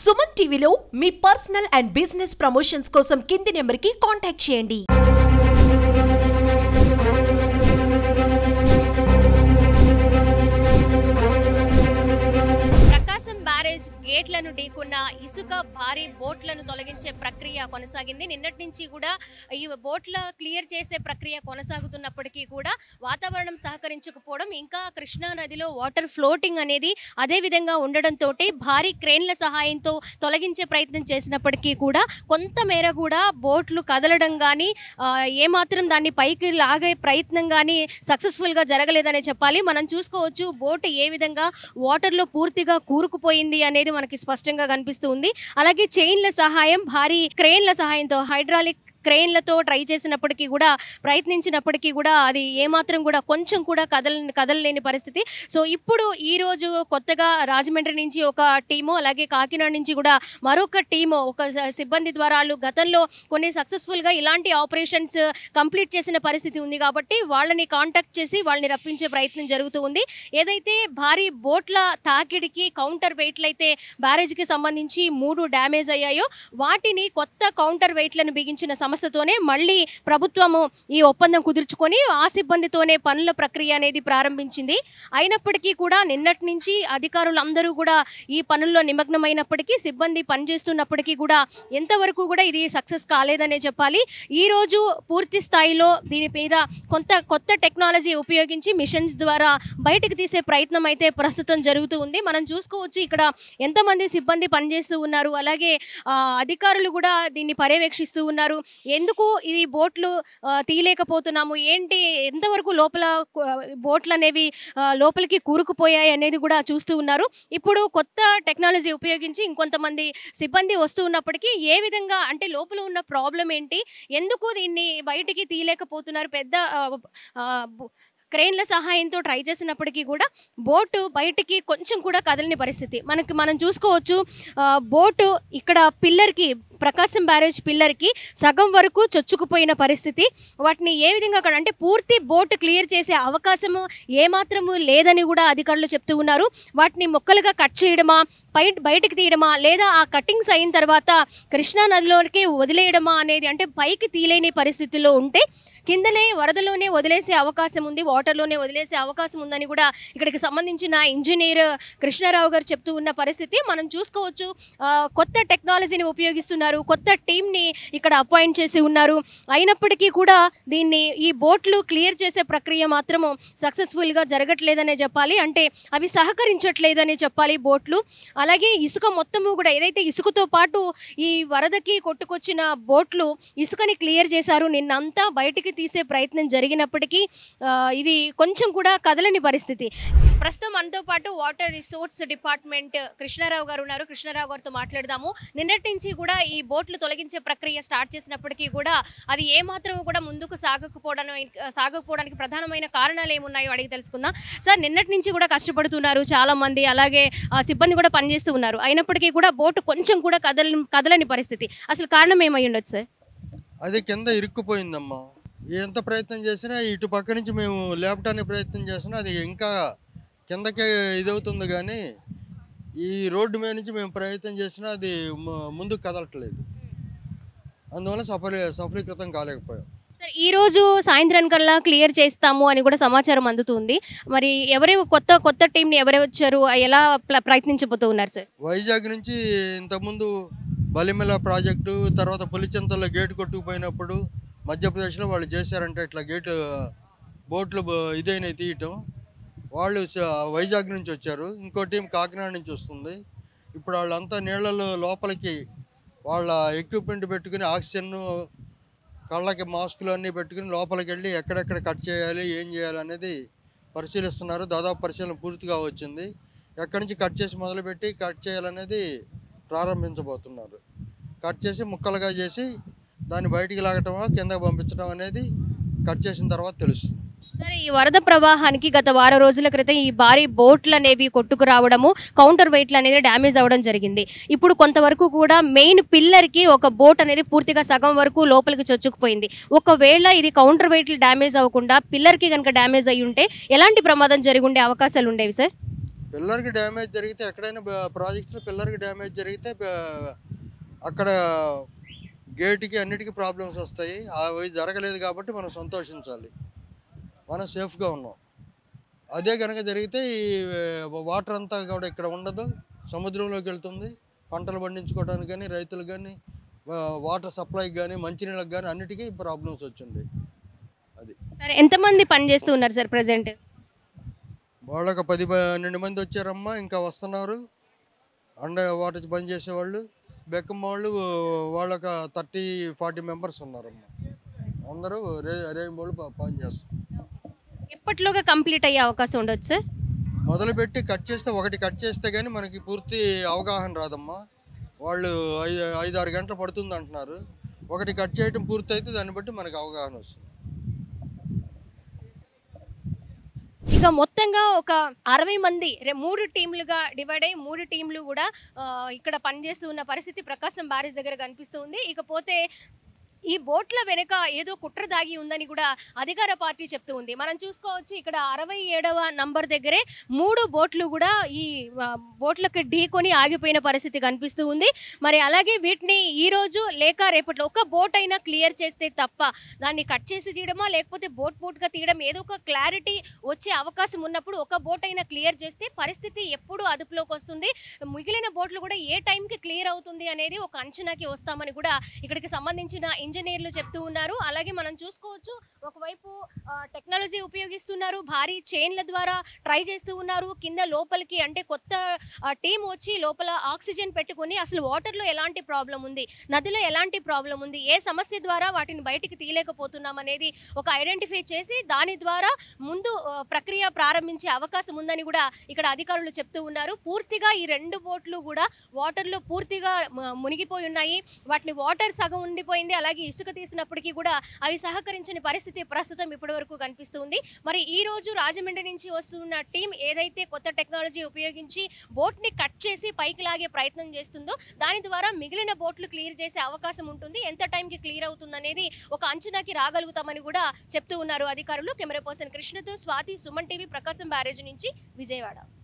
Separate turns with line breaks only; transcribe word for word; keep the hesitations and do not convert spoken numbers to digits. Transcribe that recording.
సుమన్ టీవీలో మీ personal and business promotions కోసం కింది నెంబర్కి కాంటాక్ట్ చేయండి.
బ్యారేజ్ గేట్లను ఢీకున్న ఇసుక భారీ బోట్లను తొలగించే ప్రక్రియ కొనసాగింది. నిన్నటి నుంచి కూడా ఈ బోట్ల క్లియర్ చేసే ప్రక్రియ కొనసాగుతున్నప్పటికీ కూడా వాతావరణం సహకరించకపోవడం, ఇంకా కృష్ణా నదిలో వాటర్ ఫ్లోటింగ్ అనేది అదే విధంగా ఉండడంతో భారీ క్రేన్ల సహాయంతో తొలగించే ప్రయత్నం చేసినప్పటికీ కూడా కొంతమేర కూడా బోట్లు కదలడం కానీ ఏమాత్రం దాన్ని పైకి లాగే ప్రయత్నం కానీ సక్సెస్ఫుల్గా జరగలేదనే చెప్పాలి. మనం చూసుకోవచ్చు బోట్ ఏ విధంగా వాటర్లో పూర్తిగా కూరుకుపోయింది అనేది మనకి స్పష్టంగా కనిపిస్తూ ఉంది. అలాగే చైన్ల సహాయం, భారీ క్రేన్ల సహాయంతో, హైడ్రాలిక్ క్రెయిన్లతో ట్రై చేసినప్పటికీ కూడా ప్రయత్నించినప్పటికీ కూడా అది ఏమాత్రం కూడా కొంచెం కూడా కదల కదలలేని పరిస్థితి. సో ఇప్పుడు ఈరోజు కొత్తగా రాజమండ్రి నుంచి ఒక టీము, అలాగే కాకినాడ నుంచి కూడా మరొక టీము, ఒక సిబ్బంది ద్వారా వాళ్ళు గతంలో కొన్ని సక్సెస్ఫుల్గా ఇలాంటి ఆపరేషన్స్ కంప్లీట్ చేసిన పరిస్థితి ఉంది కాబట్టి వాళ్ళని కాంటాక్ట్ చేసి వాళ్ళని రప్పించే ప్రయత్నం జరుగుతూ ఉంది. ఏదైతే భారీ బోట్ల తాకిడికి కౌంటర్ వెయిట్లు అయితే బ్యారేజ్కి సంబంధించి మూడు డ్యామేజ్ అయ్యాయో వాటిని కొత్త కౌంటర్ వెయిట్లను బిగించిన సంస్థతోనే మళ్ళీ ప్రభుత్వము ఈ ఒప్పందం కుదుర్చుకొని ఆ సిబ్బందితోనే పనుల ప్రక్రియ అనేది ప్రారంభించింది. అయినప్పటికీ కూడా నిన్నటి నుంచి అధికారులందరూ కూడా ఈ పనుల్లో నిమగ్నమైనప్పటికీ, సిబ్బంది పనిచేస్తున్నప్పటికీ కూడా ఎంతవరకు కూడా ఇది సక్సెస్ కాలేదనే చెప్పాలి. ఈరోజు పూర్తి స్థాయిలో దీని మీద కొంత కొత్త టెక్నాలజీ ఉపయోగించి మిషన్స్ ద్వారా బయటకు తీసే ప్రయత్నం అయితే ప్రస్తుతం జరుగుతూ ఉంది. మనం చూసుకోవచ్చు ఇక్కడ ఎంతమంది సిబ్బంది పనిచేస్తూ ఉన్నారు, అలాగే అధికారులు కూడా దీన్ని పర్యవేక్షిస్తూ ఉన్నారు. ఎందుకు ఈ బోట్లు తీయలేకపోతున్నాము, ఏంటి, ఎంతవరకు లోపల బోట్లు అనేవి లోపలికి కూరుకుపోయాయి అనేది కూడా చూస్తూ ఉన్నారు. ఇప్పుడు కొత్త టెక్నాలజీ ఉపయోగించి ఇంకొంతమంది సిబ్బంది వస్తూ ఉన్నప్పటికీ ఏ విధంగా, అంటే లోపల ఉన్న ప్రాబ్లం ఏంటి, ఎందుకు దీన్ని బయటికి తీయలేకపోతున్నారు, పెద్ద క్రెయిన్ల సహాయంతో ట్రై చేసినప్పటికీ కూడా బోటు బయటికి కొంచెం కూడా కదలని పరిస్థితి మనకి మనం చూసుకోవచ్చు. బోటు ఇక్కడ పిల్లర్కి, ప్రకాశం బ్యారేజ్ పిల్లర్కి సగం వరకు చొచ్చుకుపోయిన పరిస్థితి. వాటిని ఏ విధంగా అక్కడ అంటే పూర్తి బోట్ క్లియర్ చేసే అవకాశము ఏమాత్రము లేదని కూడా అధికారులు చెప్తూ ఉన్నారు. వాటిని మొక్కలుగా కట్ చేయడమా, బయట బయటకు తీయడమా, లేదా ఆ కటింగ్స్ అయిన తర్వాత కృష్ణా నదిలోకి వదిలేయడమా అనేది, అంటే పైకి తీయలేని పరిస్థితుల్లో ఉంటే కిందనే వరదలోనే వదిలేసే అవకాశం ఉంది, వాటర్లోనే వదిలేసే అవకాశం ఉందని కూడా ఇక్కడికి సంబంధించిన ఇంజనీర్ కృష్ణారావు గారు చెప్తూ ఉన్న పరిస్థితి మనం చూసుకోవచ్చు. కొత్త టెక్నాలజీని ఉపయోగిస్తున్నారు, కొత్త టీంని ఇక్కడ అపాయింట్ చేసి ఉన్నారు. అయినప్పటికీ కూడా దీన్ని ఈ బోట్లు క్లియర్ చేసే ప్రక్రియ మాత్రము సక్సెస్ఫుల్గా జరగట్లేదనే చెప్పాలి. అంటే అవి సహకరించట్లేదనే చెప్పాలి బోట్లు. అలాగే ఇసుక మొత్తము కూడా, ఏదైతే ఇసుకతో పాటు ఈ వరదకి కొట్టుకొచ్చిన బోట్లు ఇసుకని క్లియర్ చేశారు నిన్నంతా, బయటికి తీసే ప్రయత్నం జరిగినప్పటికీ ఇది కొంచెం కూడా కదలని పరిస్థితి. ప్రస్తుతం మనతో పాటు వాటర్ రిసోర్స్ డిపార్ట్మెంట్ కృష్ణారావు గారు ఉన్నారు. కృష్ణారావు గారితో మాట్లాడదాము. నిన్నటి నుంచి కూడా ఈ బోట్లు తొలగించే ప్రక్రియ స్టార్ట్ చేసినప్పటికీ కూడా అది ఏమాత్రం కూడా ముందుకు సాగకపోవడం సాగకపోవడానికి ప్రధానమైన కారణాలు ఏమున్నాయో అడిగి తెలుసుకుందాం. సార్, నిన్నటి నుంచి కూడా కష్టపడుతున్నారు చాలా మంది, అలాగే సిబ్బంది కూడా పనిచేస్తూ ఉన్నారు. అయినప్పటికీ కూడా బోటు కొంచెం కూడా కదల కదలని పరిస్థితి, అసలు కారణం ఏమై ఉండొచ్చు సార్?
అది కింద ఇరుక్కుపోయిందమ్మా. ఎంత ప్రయత్నం చేసినా ఇటు పక్క నుంచి మేము లేపటానికి ప్రయత్నం చేసినా అది ఇంకా కిందకే ఇదవుతుంది, కానీ ఈ రోడ్డు మీద నుంచి మేము ప్రయత్నం చేసినా అది ముందుకు కదలట్లేదు. అందువల్ల సఫలీ సఫలీకృతం కాలేకపోయాం.
సార్, ఈరోజు సాయంత్రం కల్లా క్లియర్ చేస్తాము అని కూడా సమాచారం అందుతుంది. మరి ఎవరే కొత్త కొత్త టీంని ఎవరే వచ్చారు, ఎలా ప్రయత్నించబోతూ ఉన్నారు సార్?
వైజాగ్ నుంచి ఇంతకుముందు బలిమెల ప్రాజెక్టు, తర్వాత పులిచింతల్లో గేటు కొట్టుకుపోయినప్పుడు మధ్యప్రదేశ్లో వాళ్ళు చేశారంటే ఇట్లా గేటు బోట్లు ఇదైనా తీయటం, వాళ్ళు వైజాగ్ నుంచి వచ్చారు. ఇంకో టీం కాకినాడ నుంచి వస్తుంది. ఇప్పుడు వాళ్ళంతా నీళ్ళలో లోపలికి వాళ్ళ ఎక్విప్మెంట్ పెట్టుకుని, ఆక్సిజన్, కళ్ళకి మాస్కులు అన్నీ పెట్టుకుని లోపలికి వెళ్ళి ఎక్కడెక్కడ కట్ చేయాలి, ఏం చేయాలి అనేది పరిశీలిస్తున్నారు. దాదాపు పరిశీలన పూర్తిగా వచ్చింది. ఎక్కడి నుంచి కట్ చేసి మొదలుపెట్టి కట్ చేయాలనేది ప్రారంభించబోతున్నారు. కట్ చేసి ముక్కలుగా చేసి దాన్ని బయటికి లాగటం, కిందకు పంపించడం అనేది కట్ చేసిన తర్వాత తెలుస్తుంది.
సరే, ఈ వరద ప్రవాహానికి గత వారం రోజుల క్రితం ఈ భారీ బోట్లు అనేవి కొట్టుకు రావడము, కౌంటర్ వెయిట్లు అనేది డ్యామేజ్ అవ్వడం జరిగింది. ఇప్పుడు కొంతవరకు కూడా మెయిన్ పిల్లర్కి ఒక బోట్ అనేది పూర్తిగా సగం వరకు లోపలికి చొచ్చుకుపోయింది. ఒకవేళ ఇది కౌంటర్ వెయిట్లు డ్యామేజ్ అవ్వకుండా పిల్లర్కి కనుక డ్యామేజ్ అయ్యి ఉంటే ఎలాంటి ప్రమాదం జరిగి ఉండే అవకాశాలు ఉండేవి సార్?
పిల్లర్కి డ్యామేజ్ జరిగితే ఎక్కడైనా ప్రాజెక్ట్స్లో పిల్లర్కి డ్యామేజ్ జరిగితే బ- అక్కడ గేట్కి అన్నిటికీ ప్రాబ్లమ్స్ వస్తాయి. అవి జరగలేదు కాబట్టి మనం సంతోషించాలి, మనం సేఫ్గా ఉన్నాం. అదే కనుక జరిగితే ఈ వాటర్ అంతా కూడా ఇక్కడ ఉండదు, సముద్రంలోకి వెళ్తుంది. పంటలు పండించుకోవడానికి కానీ రైతులకు కానీ వాటర్ సప్లైకి కానీ మంచినీళ్ళకి కానీ అన్నిటికీ ప్రాబ్లమ్స్ వచ్చింది. అది
సరే, ఎంతమంది పని చేస్తూ ఉన్నారు సార్ ప్రజెంట్?
వాళ్ళకి పది పన్నెండు మంది వచ్చారమ్మా, ఇంకా వస్తున్నారు. అండర్ వాటర్ పని చేసేవాళ్ళు బెక్కమ్మ వాళ్ళు వాళ్ళకి థర్టీ ఫార్టీ మెంబర్స్ ఉన్నారమ్మా. అందరూ రే రేయింబోళ్ళు పని చేస్తారు.
ఎప్పటిలోగా కంప్లీట్ అయ్యే అవకాశం ఉండొచ్చు సార్?
మొదలుపెట్టి కట్ చేస్తే ఒకటి కట్ చేస్తే కానీ మనకి పూర్తి అవగాహన రాదమ్మా. వాళ్ళు ఐదు ఐదు ఆరు గంటలు పడుతుంది అంటున్నారు. ఒకటి కట్ చేయడం పూర్తి అయితే దాన్ని బట్టి మనకు అవగాహన వస్తుంది.
ఇక మొత్తంగా ఒక అరవై మంది రే- మూడు టీంలుగా డివైడ్ అయ్యి మూడు టీంలు కూడా ఆ, ఇక్కడ పనిచేస్తూ ఉన్న పరిస్థితి ప్రకాశం బ్యారేజ్ దగ్గర కనిపిస్తూ ఉంది. ఇకపోతే ఈ బోట్ల వెనుక ఏదో కుట్ర దాగి ఉందని కూడా అధికార పార్టీ చెప్తూ ఉంది. మనం చూసుకోవచ్చు, ఇక్కడ అరవై ఏడవ నంబర్ దగ్గరే మూడు బోట్లు కూడా ఈ ఆ, బోట్లకు ఢీకొని ఆగిపోయిన పరిస్థితి కనిపిస్తూ ఉంది. మరి అలాగే వీటిని ఈ రోజు లేక రేపట్లో ఒక బోట్ అయినా క్లియర్ చేస్తే తప్ప దాన్ని కట్ చేసి తీయడమా లేకపోతే బోట్ బోట్గా తీయడం ఏదో ఒక క్లారిటీ వచ్చే అవకాశం ఉన్నప్పుడు ఒక బోట్ అయినా క్లియర్ చేస్తే పరిస్థితి ఎప్పుడు అదుపులోకి వస్తుంది, మిగిలిన బోట్లు కూడా ఏ టైంకి క్లియర్ అవుతుంది అనేది ఒక అంచనాకి వస్తామని కూడా ఇక్కడికి సంబంధించిన ఇంజనీర్లు చెప్తూ ఉన్నారు. అలాగే మనం చూసుకోవచ్చు, ఒకవైపు ఆ, టెక్నాలజీ ఉపయోగిస్తున్నారు, భారీ చైన్ల ద్వారా ట్రై చేస్తూ ఉన్నారు. కింద లోపలికి అంటే కొత్త టీం వచ్చి లోపల ఆక్సిజన్ పెట్టుకొని అసలు వాటర్లో ఎలాంటి ప్రాబ్లం ఉంది, నదిలో ఎలాంటి ప్రాబ్లం ఉంది, ఏ సమస్య ద్వారా వాటిని బయటికి తీయలేకపోతున్నాం అనేది ఒక ఐడెంటిఫై చేసి దాని ద్వారా ముందు ఆ, ప్రక్రియ ప్రారంభించే అవకాశం ఉందని కూడా ఇక్కడ అధికారులు చెప్తూ ఉన్నారు. పూర్తిగా ఈ రెండు బోట్లు కూడా వాటర్లో పూర్తిగా మ- మునిగిపోయి ఉన్నాయి. వాటిని వాటర్ సగం ఉండిపోయింది, అలాగే ఇసుక తీసినప్పటికీ కూడా అవి సహకరించని పరిస్థితి ప్రస్తుతం ఇప్పటి వరకు కనిపిస్తుంది. మరి ఈ రోజు రాజమండ్రి నుంచి వస్తున్న టీం ఏదైతే కొత్త టెక్నాలజీ ఉపయోగించి బోట్ని కట్ చేసి పైకి లాగే ప్రయత్నం చేస్తుందో దాని ద్వారా మిగిలిన బోట్లు క్లియర్ చేసే అవకాశం ఉంటుంది. ఎంత టైంకి క్లియర్ అవుతుంది అనేది ఒక అంచనాకి రాగలుగుతామని కూడా చెప్తూ ఉన్నారు అధికారులు. కెమెరా పర్సన్ కృష్ణతో స్వాతి, సుమన్ టీవీ, ప్రకాశం బ్యారేజ్ నుంచి విజయవాడ.